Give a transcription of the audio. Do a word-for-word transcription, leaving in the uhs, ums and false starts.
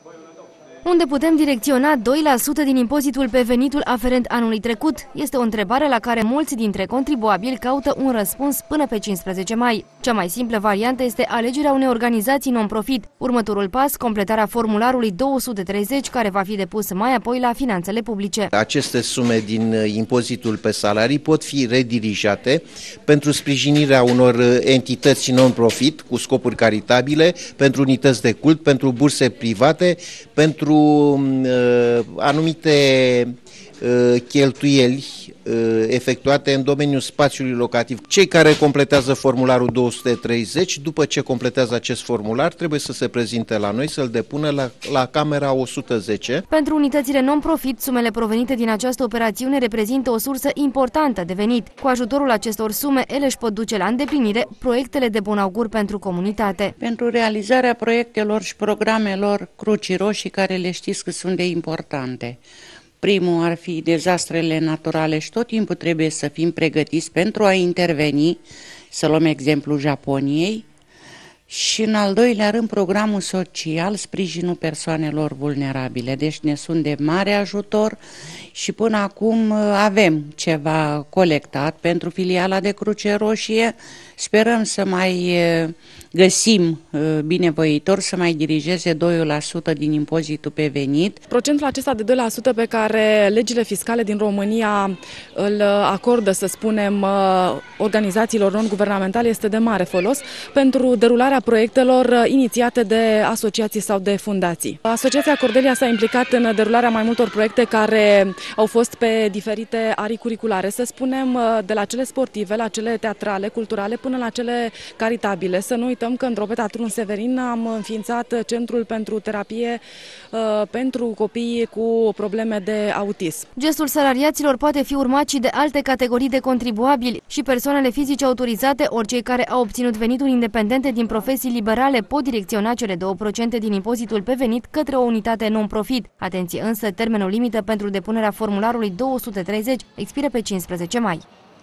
Unde putem direcționa doi la sută din impozitul pe venitul aferent anului trecut? Este o întrebare la care mulți dintre contribuabili caută un răspuns până pe cincisprezece mai. Cea mai simplă variantă este alegerea unei organizații non-profit. Următorul pas, completarea formularului două sute treizeci, care va fi depus mai apoi la finanțele publice. Aceste sume din impozitul pe salarii pot fi redirijate pentru sprijinirea unor entități non-profit cu scopuri caritabile, pentru unități de cult, pentru burse private, pentru uh, anumite uh, cheltuieli uh, efectuate în domeniul spațiului locativ. Cei care completează formularul două sute treizeci, după ce completează acest formular, trebuie să se prezinte la noi, să-l depună la, la camera o sută zece. Pentru unitățile non-profit, sumele provenite din această operațiune reprezintă o sursă importantă de venit. Cu ajutorul acestor sume, ele își pot duce la îndeplinire proiectele de bun augur pentru comunitate. Pentru realizarea proiectelor și programelor Crucii Roșii, care le știți că sunt de importante. Primul ar fi dezastrele naturale și tot timpul trebuie să fim pregătiți pentru a interveni, să luăm exemplul Japoniei, și în al doilea rând programul social, sprijinul persoanelor vulnerabile. Deci ne sunt de mare ajutor și până acum avem ceva colectat pentru filiala de Cruce Roșie. Sperăm să mai găsim binevoitori să mai dirigeze doi la sută din impozitul pe venit. Procentul acesta de doi la sută pe care legile fiscale din România îl acordă, să spunem, organizațiilor non-guvernamentale este de mare folos pentru derularea proiectelor inițiate de asociații sau de fundații. Asociația Cordelia s-a implicat în derularea mai multor proiecte care au fost pe diferite arii curriculare, să spunem, de la cele sportive, la cele teatrale, culturale, până la cele caritabile. Să nu uităm că în Drobeta Trun Severin am înființat Centrul pentru Terapie uh, pentru copiii cu probleme de autism. Gestul salariaților poate fi urmat și de alte categorii de contribuabili. Și persoanele fizice autorizate, ori cei care au obținut venituri independente din profesii liberale, pot direcționa cele două la sută din impozitul pe venit către o unitate non-profit. Atenție însă, termenul limită pentru depunerea formularului două sute treizeci expiră pe cincisprezece mai.